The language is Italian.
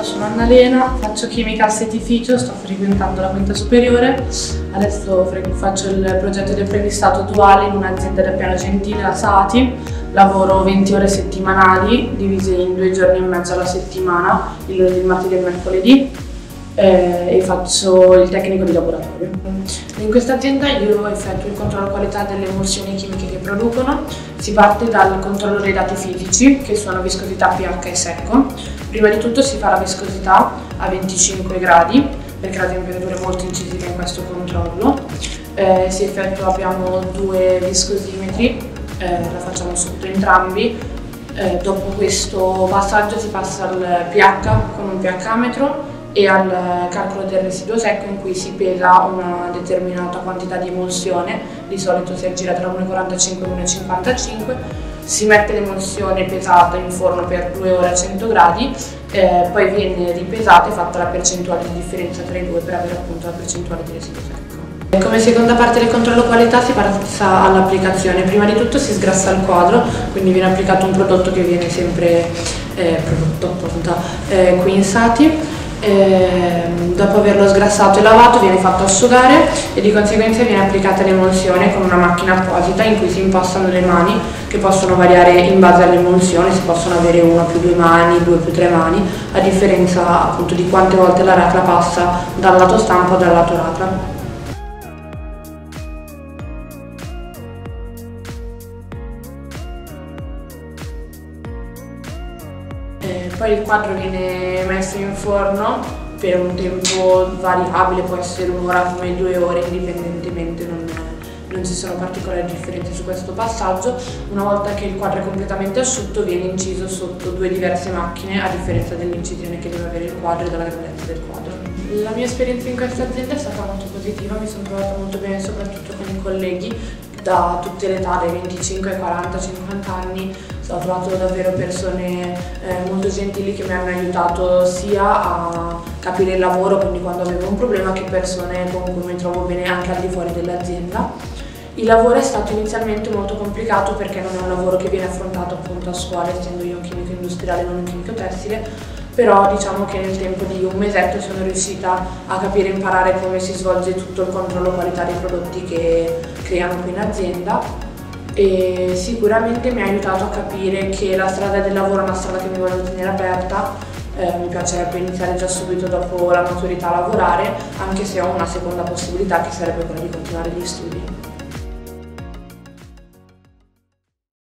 Ciao, sono Annalena, faccio chimica al settificio, sto frequentando la quinta superiore. Adesso faccio il progetto di apprendistato duale in un'azienda del Piano Gentile a Sati. Lavoro 20 ore settimanali, divise in 2 giorni e mezzo alla settimana, il lunedì, il martedì e il mercoledì, e faccio il tecnico di laboratorio. In questa azienda io effettuo il controllo qualità delle emulsioni chimiche che producono. Si parte dal controllo dei dati fisici, che sono viscosità, pH e secco. Prima di tutto si fa la viscosità a 25 gradi, perché la temperatura è molto incisiva in questo controllo. Abbiamo 2 viscosimetri, la facciamo sotto entrambi. Dopo questo passaggio si passa al pH con un pH-metro e al calcolo del residuo secco, in cui si pesa una determinata quantità di emulsione, di solito si aggira tra 1,45 e 1,55, si mette l'emulsione pesata in forno per 2 ore a 100 gradi, poi viene ripesata e fatta la percentuale di differenza tra i due per avere appunto la percentuale di residuo secco. Come seconda parte del controllo qualità si passa all'applicazione. Prima di tutto si sgrassa il quadro, quindi viene applicato un prodotto che viene sempre qui in Sati. Dopo averlo sgrassato e lavato viene fatto asciugare e di conseguenza viene applicata l'emulsione con una macchina apposita in cui si impostano le mani, che possono variare in base all'emulsione, si possono avere 1 più 2 mani, 2 più 3 mani, a differenza appunto di quante volte la racla passa dal lato stampo dal lato racla. Poi il quadro viene messo in forno per un tempo variabile, può essere 1 ora come 2 ore, indipendentemente, non ci sono particolari differenze su questo passaggio. Una volta che il quadro è completamente asciutto viene inciso sotto 2 diverse macchine, a differenza dell'incisione che deve avere il quadro e della grandezza del quadro. La mia esperienza in questa azienda è stata molto positiva, mi sono trovata molto bene soprattutto con i colleghi da tutte le età, dai 25 ai 40-50 anni. Ho trovato davvero persone molto gentili che mi hanno aiutato sia a capire il lavoro, quindi quando avevo un problema, che persone con cui mi trovo bene anche al di fuori dell'azienda. Il lavoro è stato inizialmente molto complicato perché non è un lavoro che viene affrontato appunto a scuola, essendo io un chimico industriale e non un chimico tessile, però diciamo che nel tempo di un mesetto sono riuscita a capire e imparare come si svolge tutto il controllo qualità dei prodotti che creano qui in azienda. E sicuramente mi ha aiutato a capire che la strada del lavoro è una strada che mi voglio tenere aperta. Mi piacerebbe iniziare già subito dopo la maturità a lavorare, anche se ho una seconda possibilità che sarebbe quella di continuare gli studi.